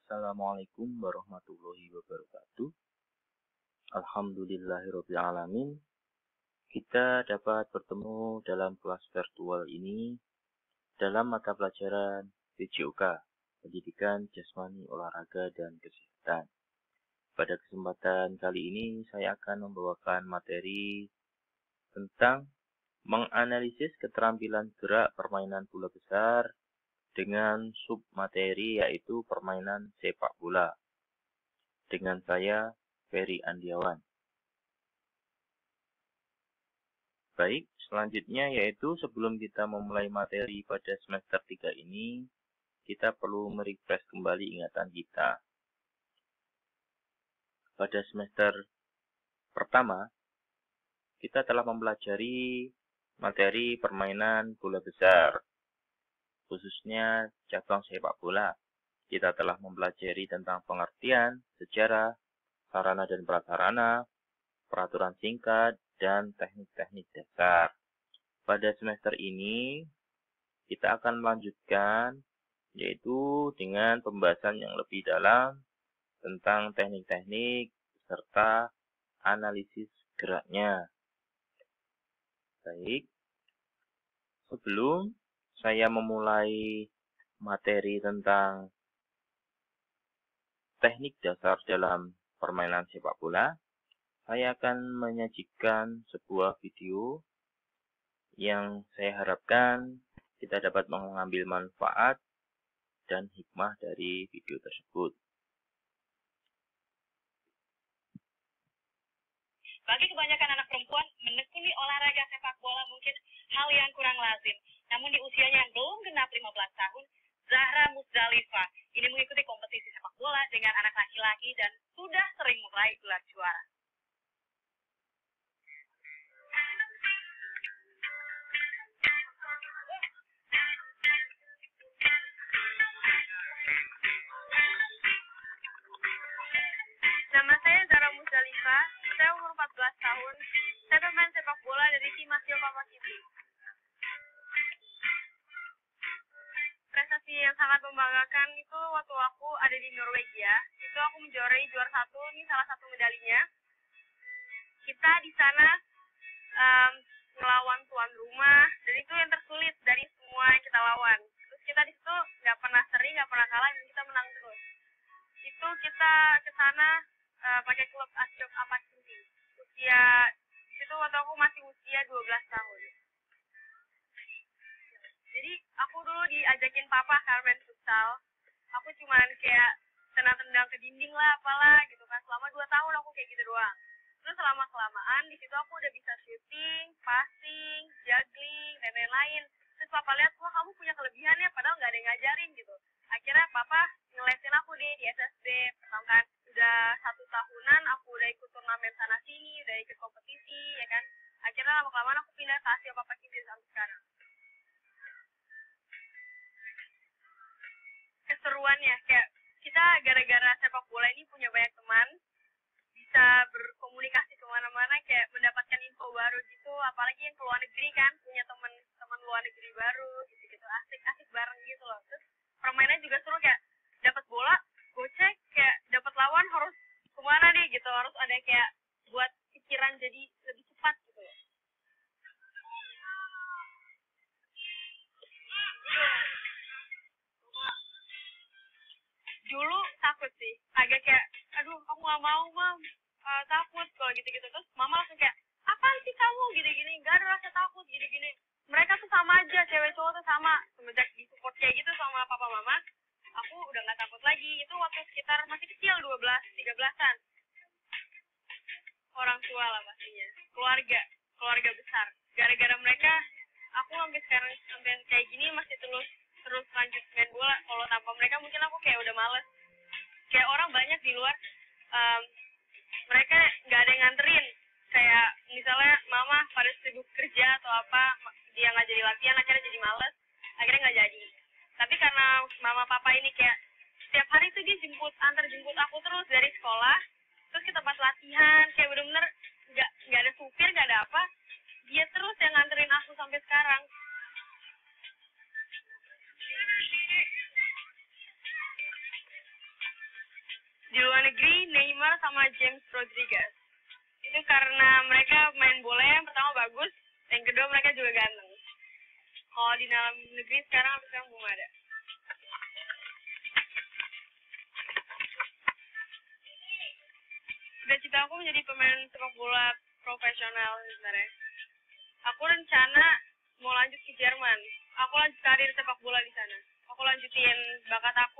Assalamualaikum warahmatullahi wabarakatuh. Alhamdulillahirabbil alamin. Kita dapat bertemu dalam kelas virtual ini dalam mata pelajaran PJOK, Pendidikan Jasmani, Olahraga dan Kesehatan. Pada kesempatan kali ini saya akan membawakan materi tentang menganalisis keterampilan gerak permainan bola besar dengan submateri yaitu permainan sepak bola. Dengan saya, Ferry Andiawan. Baik, selanjutnya yaitu sebelum kita memulai materi pada semester 3 ini, kita perlu merefresh kembali ingatan kita. Pada semester pertama, kita telah mempelajari materi permainan bola besar, khususnya cabang sepak bola. Kita telah mempelajari tentang pengertian, sejarah, sarana dan prasarana, peraturan singkat, dan teknik-teknik dasar. Pada semester ini, kita akan melanjutkan, yaitu dengan pembahasan yang lebih dalam tentang teknik-teknik serta analisis geraknya. Baik, sebelum saya memulai materi tentang teknik dasar dalam permainan sepak bola, saya akan menyajikan sebuah video yang saya harapkan kita dapat mengambil manfaat dan hikmah dari video tersebut. Bagi kebanyakan anak perempuan, menekuni olahraga sepak bola mungkin hal yang kurang lazim. Namun di usianya yang belum genap 15 tahun, Zahra Muzdalifah ini mengikuti kompetisi sepak bola dengan anak laki-laki dan sudah sering meraih gelar juara. Nama saya Zahra Muzdalifah, saya umur 14 tahun, saya pemain sepak bola dari tim Masio Papa City. Prestasi yang sangat membanggakan itu waktu aku ada di Norwegia, itu aku menjuarai juara 1, ini salah satu medalinya. Kita di sana ngelawan tuan rumah, dan itu yang tersulit dari semua yang kita lawan. Terus kita di situ nggak pernah seri, nggak pernah kalah, dan kita menang terus. Itu kita ke sana pakai klub Asjok Apakinti. Usia di situ waktu aku masih usia 12 tahun. Jadi aku dulu diajakin papa kan main futsal. Aku cuman kayak tendang-tendang ke dinding lah apalah gitu kan. Selama 2 tahun aku kayak gitu doang. Terus selama-kelamaan di situ aku udah bisa shooting, passing, juggling, dan lain-lain. Terus papa lihat, wah kamu punya kelebihan ya, padahal nggak ada yang ngajarin gitu. Akhirnya papa ngelesin aku deh di SSB. Pertama kan udah 1 tahunan aku udah ikut turnamen sana sini, udah ikut kompetisi ya kan. Akhirnya lama-kelamaan aku pindah ke Asio Papa City sampai sekarang. Keseruannya kayak kita gara-gara sepak bola ini punya banyak teman, bisa berkomunikasi kemana-mana, kayak mendapatkan info baru gitu, apalagi yang ke luar negeri kan, punya teman luar negeri baru gitu-gitu, asik bareng gitu loh. Terus permainan juga seru, kayak dapat bola gocek, kayak dapat lawan harus kemana nih gitu, harus ada kayak buat pikiran jadi lebih cepat gitu loh. Dulu takut sih, agak kayak aduh aku gak mau mam, takut kalau gitu-gitu. Terus mama langsung kayak apaan sih kamu gini-gini, gak ada rasa takut gini-gini, mereka tuh sama aja, cewek cowok tuh sama. Semenjak disupport kayak gitu sama papa mama, aku udah gak takut lagi. Itu waktu sekitar masih kecil, 12-13an. Orang tua lah pastinya, keluarga besar, gara-gara mereka aku sampai sekarang sampai kayak gini masih terus lanjut main bola. Kalau tanpa mereka mungkin aku kayak udah males. Kayak orang banyak di luar, mereka nggak ada yang nganterin. Kayak misalnya mama pada sibuk kerja atau apa, dia nggak jadi latihan, akhirnya jadi males, akhirnya nggak jadi. Tapi karena mama papa ini kayak setiap hari tuh dia antar jemput aku terus dari sekolah, terus ke tempat latihan, kayak bener-bener nggak ada supir, nggak ada apa, dia terus yang nganterin aku sampai sekarang. Di luar negeri, Neymar sama James Rodriguez. Itu karena mereka main bola yang pertama bagus, yang kedua mereka juga ganteng. Kalau di dalam negeri sekarang belum ada. Cita-cita aku menjadi pemain sepak bola profesional sebenarnya. Aku rencana mau lanjut ke Jerman. Aku lanjut karir sepak bola di sana. Aku lanjutin bakat aku